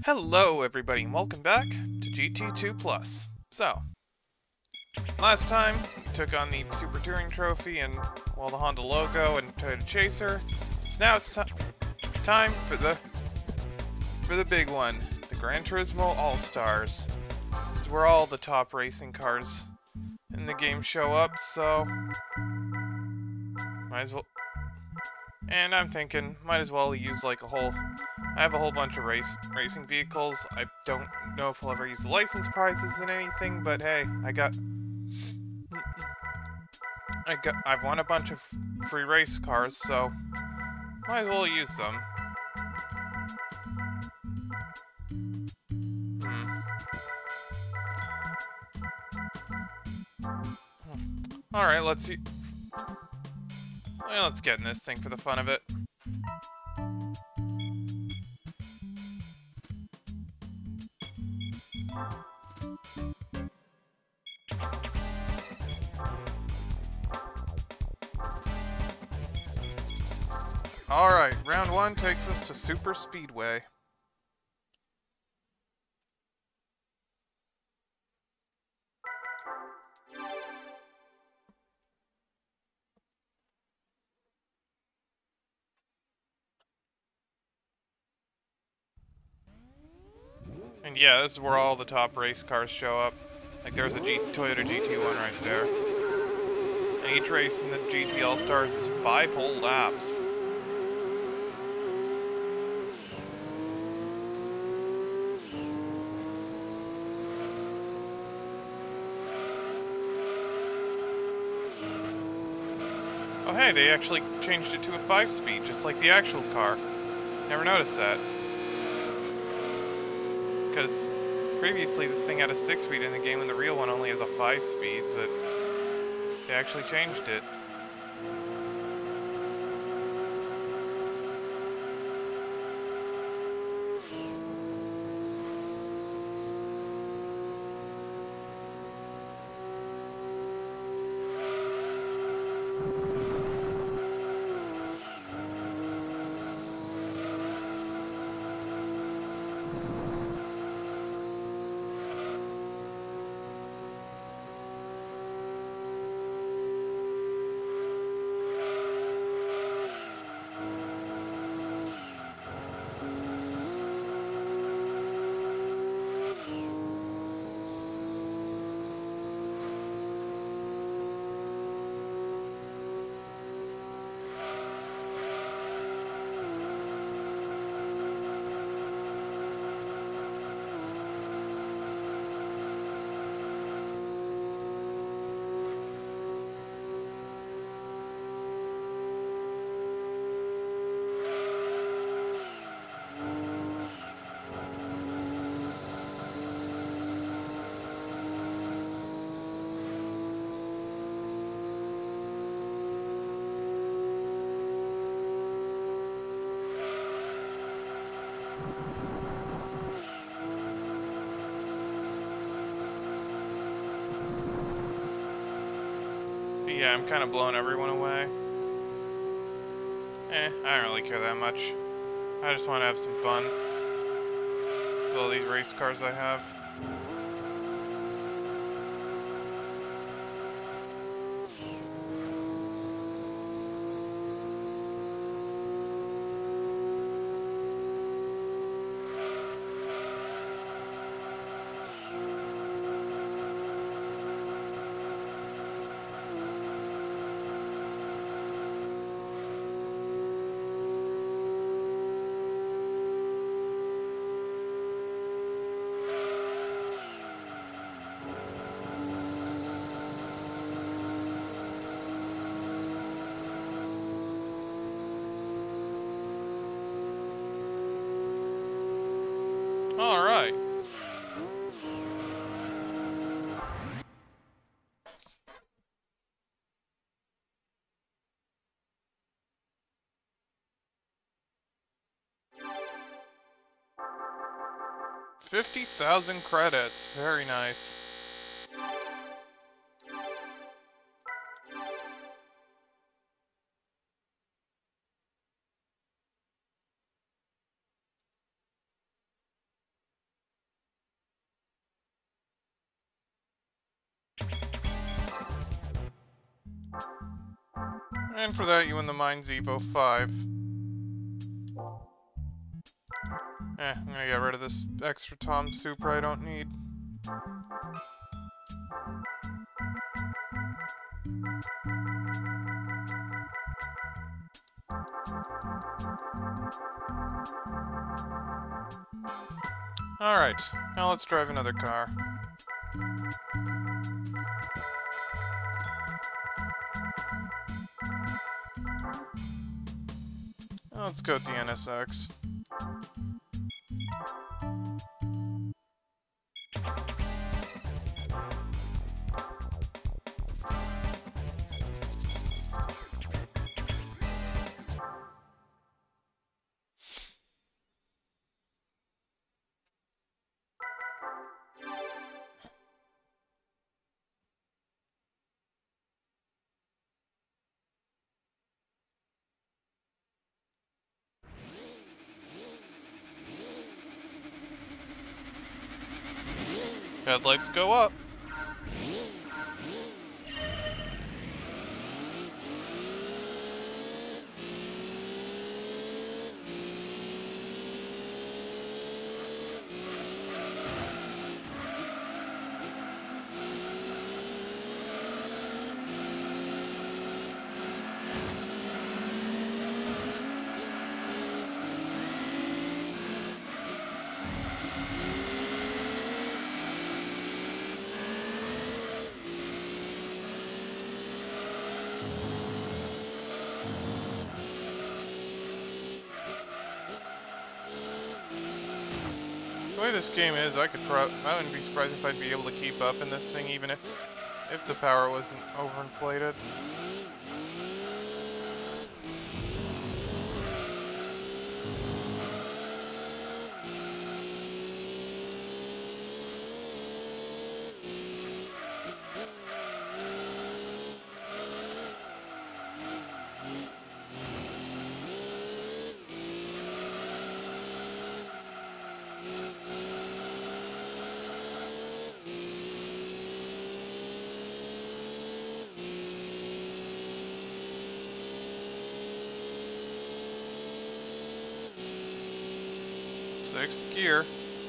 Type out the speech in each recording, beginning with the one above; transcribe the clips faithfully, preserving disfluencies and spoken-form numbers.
Hello everybody and welcome back to G T two Plus. So, last time we took on the Super Touring Trophy and, well, the Honda logo and Toyota Chaser. So now it's time for the for the big one, the Gran Turismo All-Stars. This is where all the top racing cars in the game show up, so might as well. And I'm thinking, might as well use like a whole. I have a whole bunch of race racing vehicles. I don't know if I'll ever use the license prizes in anything, but hey, I got. I got. I've won a bunch of free race cars, so might as well use them. Hmm. All right, let's see. Well, let's get in this thing for the fun of it. Alright, round one takes us to Super Speedway. And yeah, this is where all the top race cars show up. Like there's a G Toyota G T one right there. And each race in the G T All-Stars is five whole laps. Oh hey, they actually changed it to a five-speed, just like the actual car. Never noticed that. Because previously this thing had a six-speed in the game and the real one only has a five-speed, but they actually changed it. Yeah, I'm kind of blowing everyone away. Eh, I don't really care that much. I just want to have some fun with all these race cars I have. Alright. fifty thousand credits. Very nice. And for that, you win the Mines Evo five. Eh, I'm gonna get rid of this extra Tom Super I don't need. Alright, now let's drive another car. Let's go with the N S X. Headlights go up. The way this game is, I could pro I wouldn't be surprised if I'd be able to keep up in this thing, even if if the power wasn't overinflated. Sixth gear.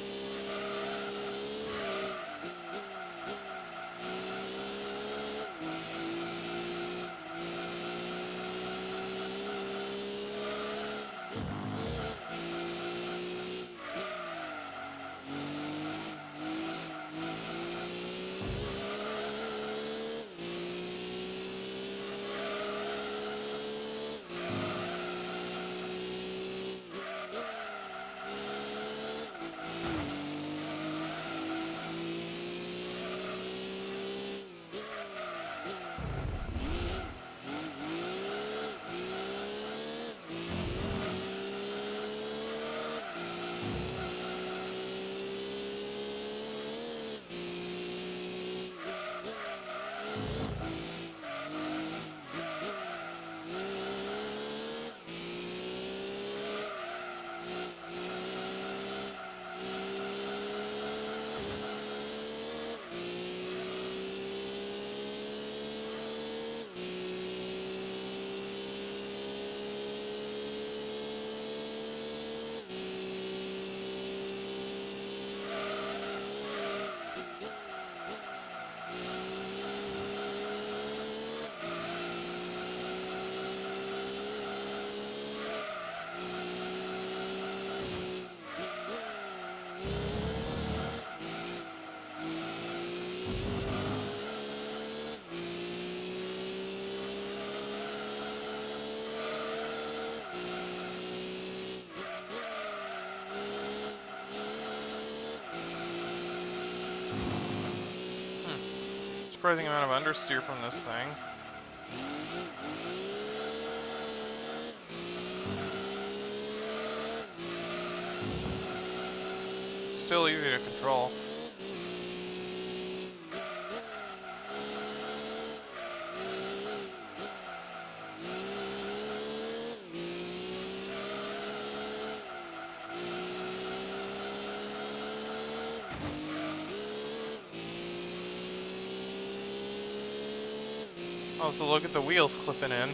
Surprising amount of understeer from this thing. Still easy to control. Oh, so look at the wheels clipping in.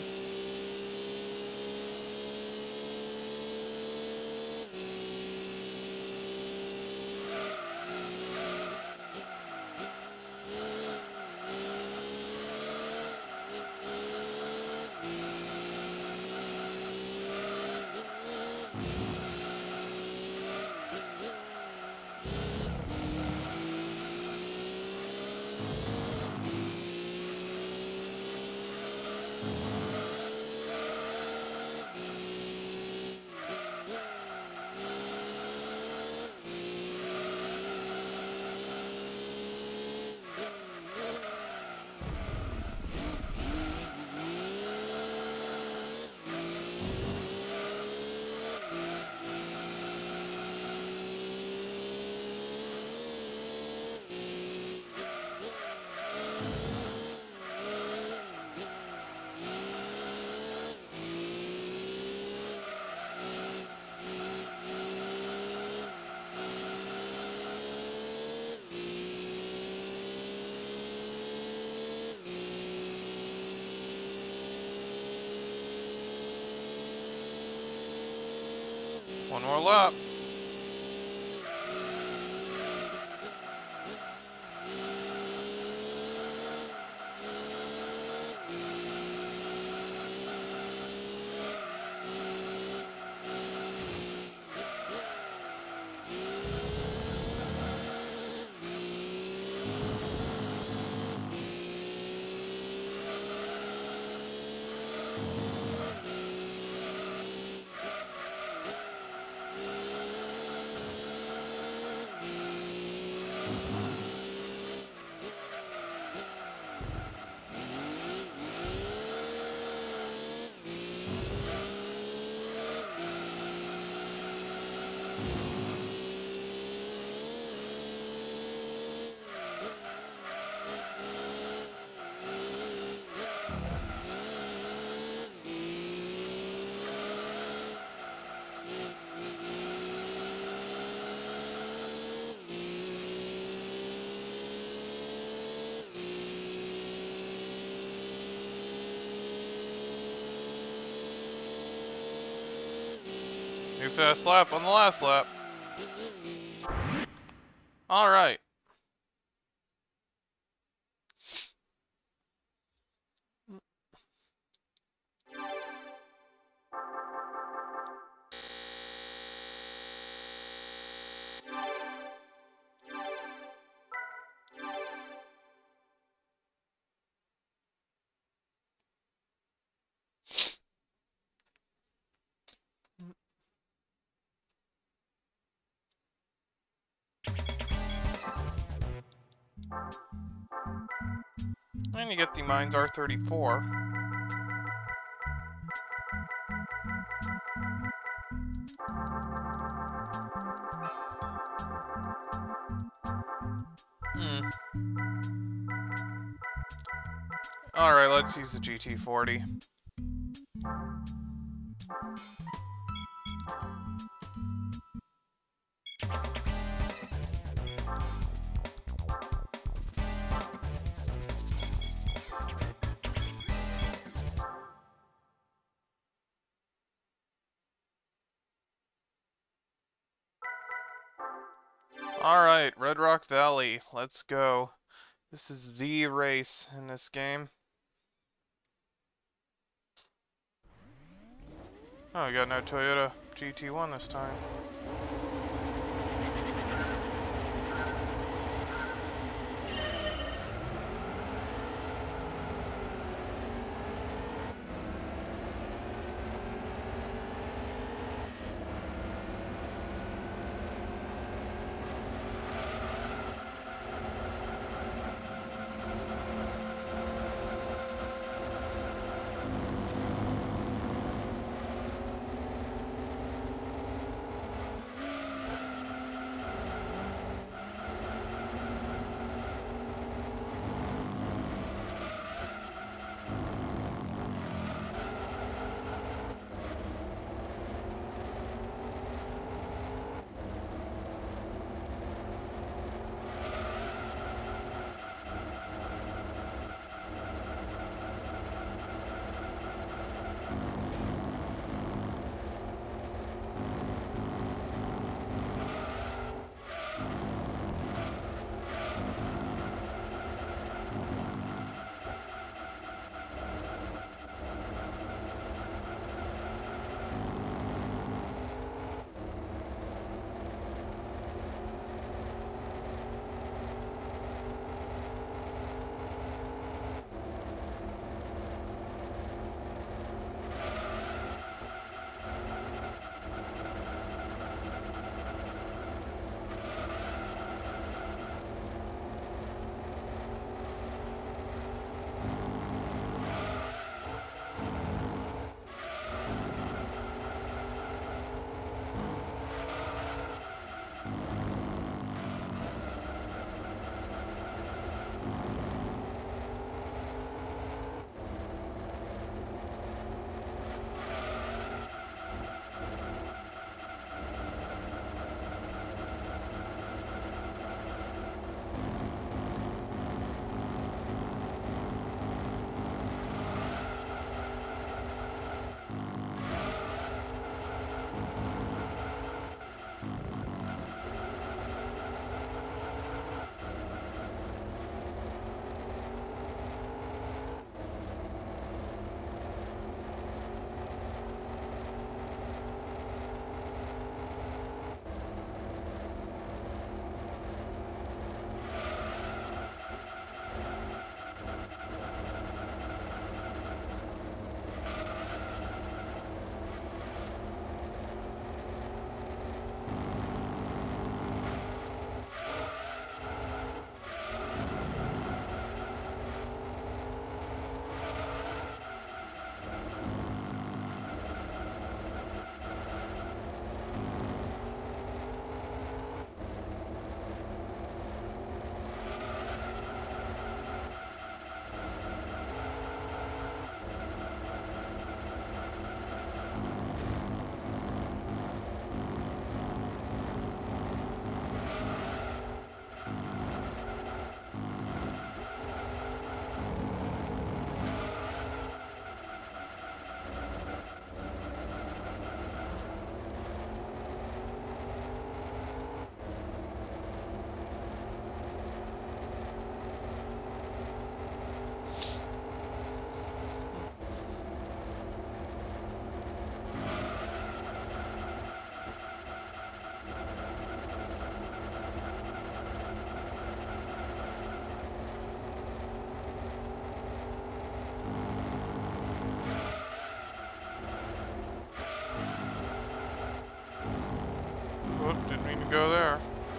One more lap. New fast lap on the last lap. Alright. And you get the Mines R thirty-four. Hmm. Alright, let's use the G T forty. Alright, Red Rock Valley, let's go. This is the race in this game. Oh, we got no Toyota G T one this time. Oh, didn't mean to go there.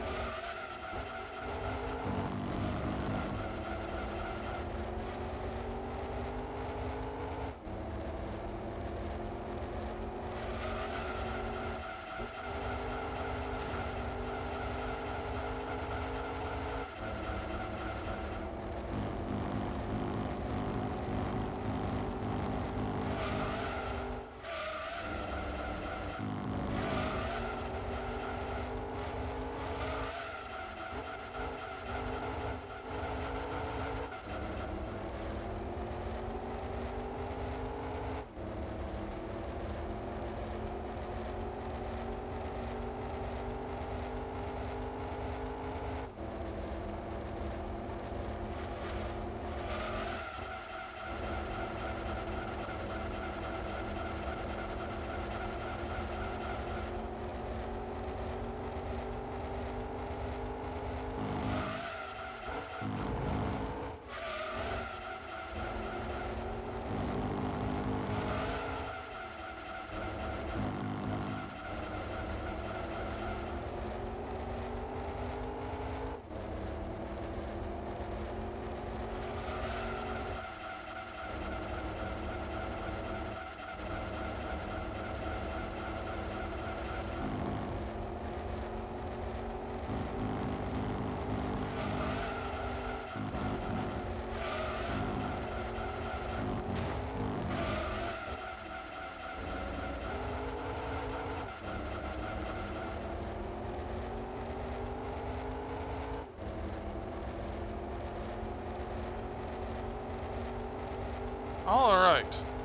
All right.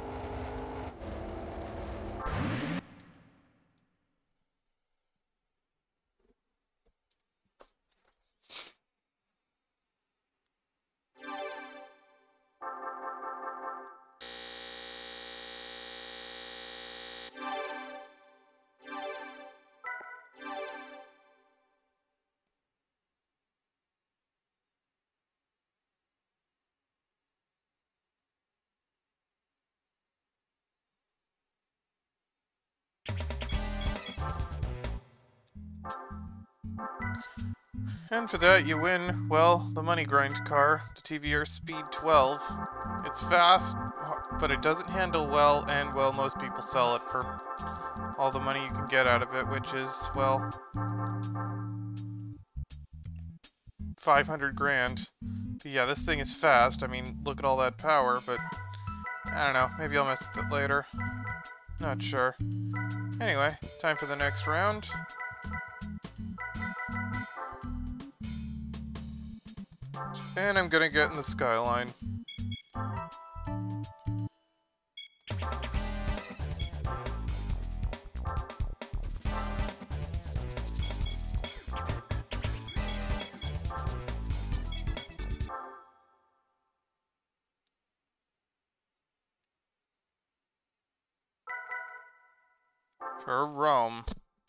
And for that, you win, well, the money grind car, the T V R Speed twelve. It's fast, but it doesn't handle well, and, well, most people sell it for all the money you can get out of it, which is, well, five hundred grand. But yeah, this thing is fast. I mean, look at all that power, but I don't know. Maybe I'll mess with it later. Not sure. Anyway, time for the next round. And I'm gonna get in the skyline. For Rome.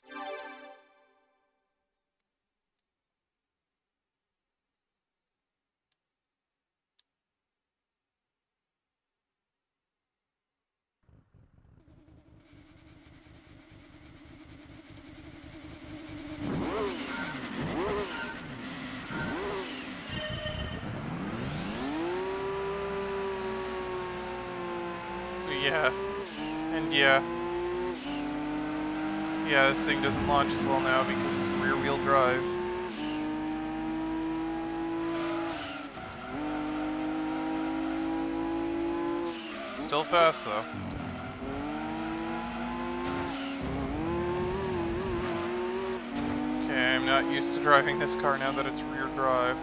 Yeah. And yeah. Yeah, this thing doesn't launch as well now because it's rear-wheel drive. Still fast, though. Okay, I'm not used to driving this car now that it's rear drive.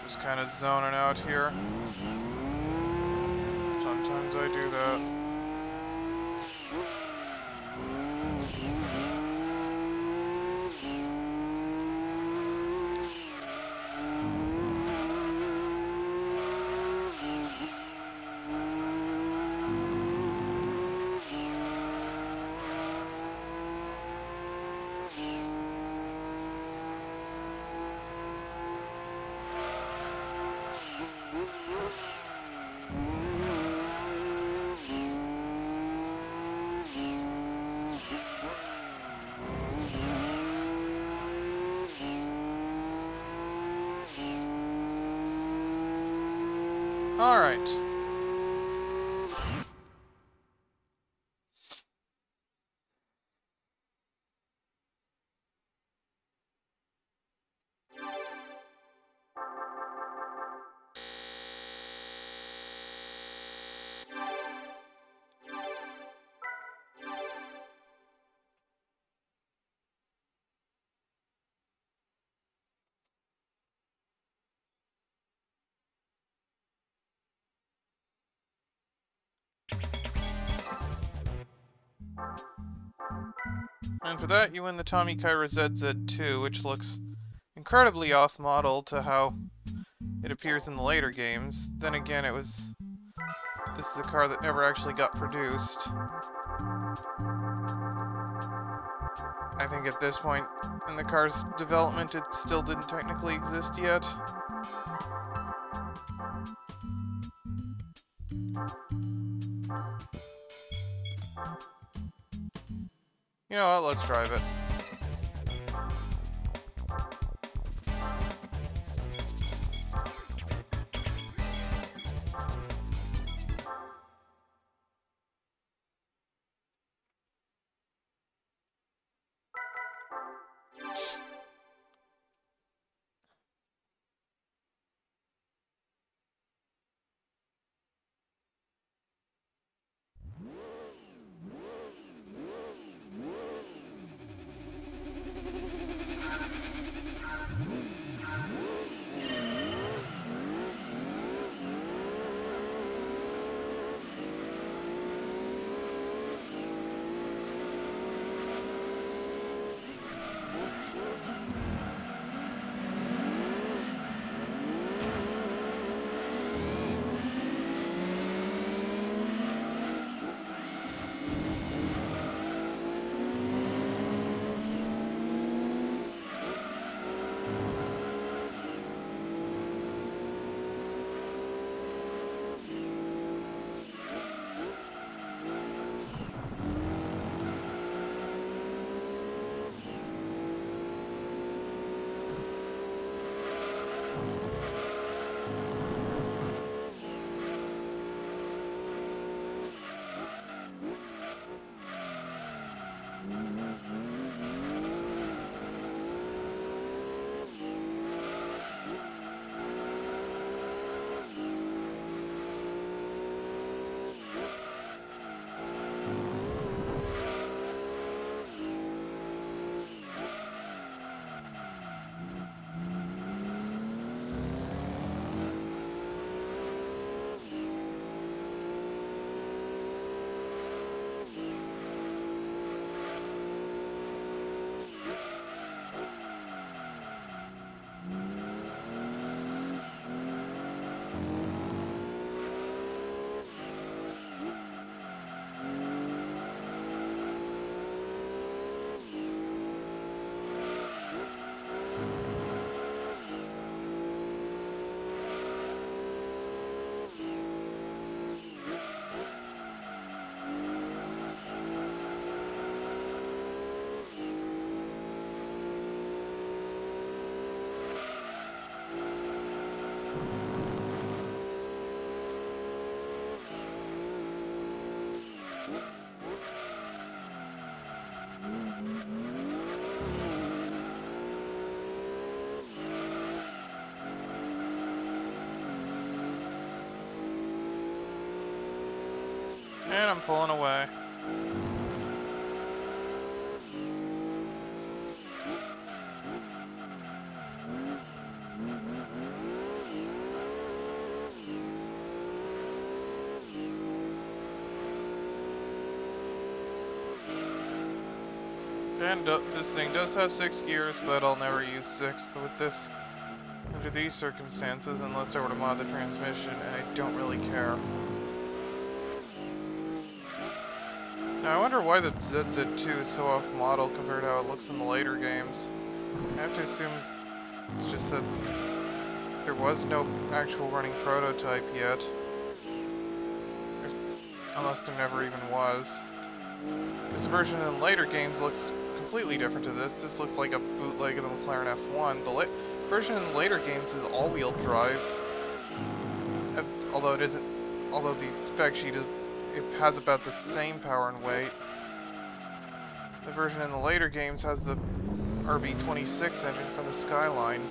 Just kind of zoning out here. Sometimes I do that. All right. And for that, you win the Tommy Kyra Z Z two, which looks incredibly off-model to how it appears in the later games. Then again, it was... This is a car that never actually got produced. I think at this point in the car's development, it still didn't technically exist yet. You know what, let's drive it. And I'm pulling away. And uh, this thing does have six gears, but I'll never use sixth with this under these circumstances unless I were to mod the transmission, and I don't really care. Now, I wonder why the Z Z two is so off-model compared to how it looks in the later games. I have to assume it's just that there was no actual running prototype yet. Unless there never even was. This version in later games looks completely different to this. This looks like a bootleg of the McLaren F one. The version in later games is all-wheel drive. Uh, although it isn't... Although the spec sheet is... It has about the same power and weight. The version in the later games has the R B twenty-six engine from the Skyline.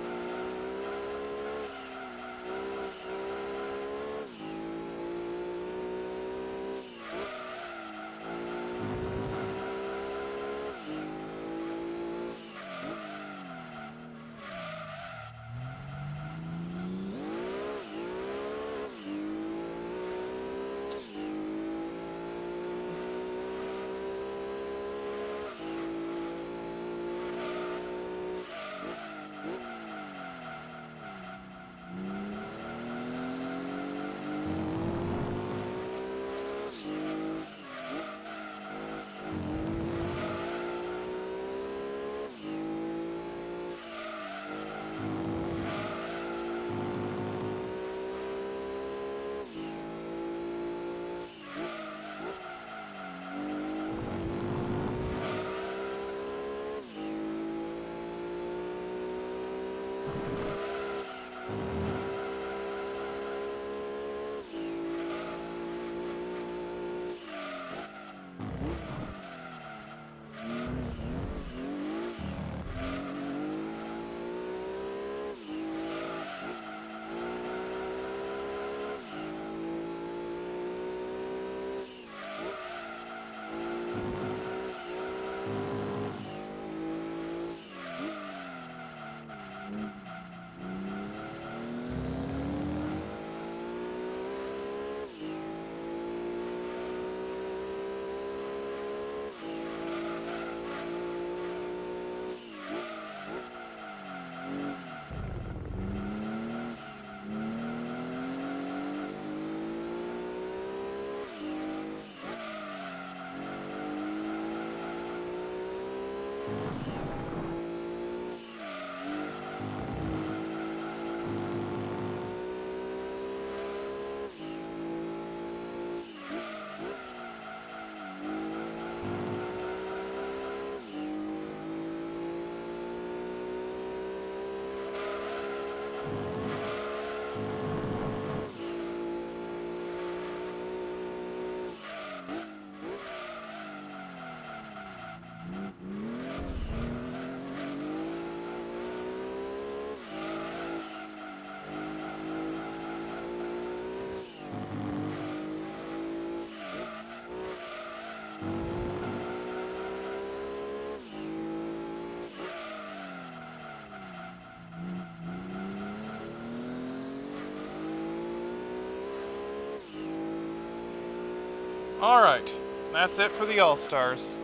Alright, that's it for the All-Stars.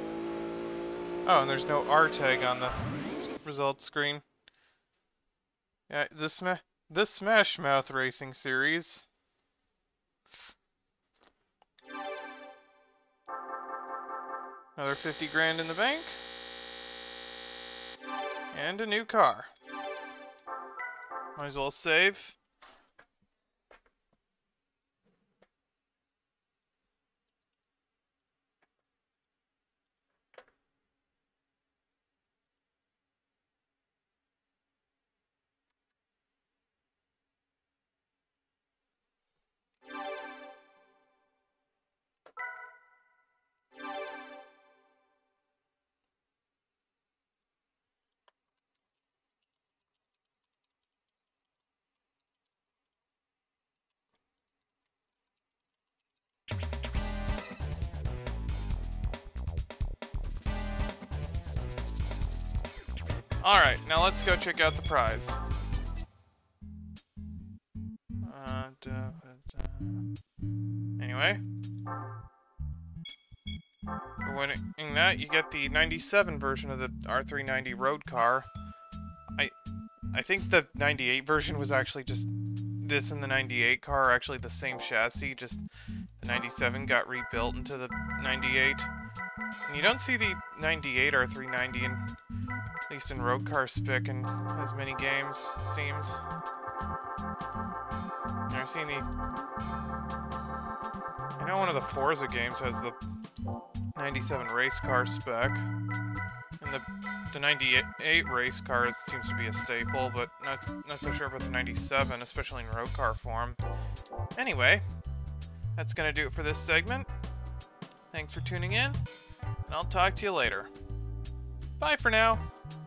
Oh, and there's no R tag on the results screen. Yeah, the, Sma the Smash Mouth Racing Series. Another fifty grand in the bank. And a new car. Might as well save. Alright, now let's go check out the prize. Uh, da, da. Anyway. winning that, you get the ninety-seven version of the R three ninety road car. I I think the ninety-eight version was actually just this, and the ninety-eight car are actually the same chassis, just the ninety-seven got rebuilt into the ninety-eight. And you don't see the ninety-eight R three ninety, in, at least in road car spec, in as many games, it seems. I've seen the... I know one of the Forza games has the ninety-seven race car spec. And the, the ninety-eight race car seems to be a staple, but not, not so sure about the ninety-seven, especially in road car form. Anyway, that's gonna do it for this segment. Thanks for tuning in, and I'll talk to you later. Bye for now.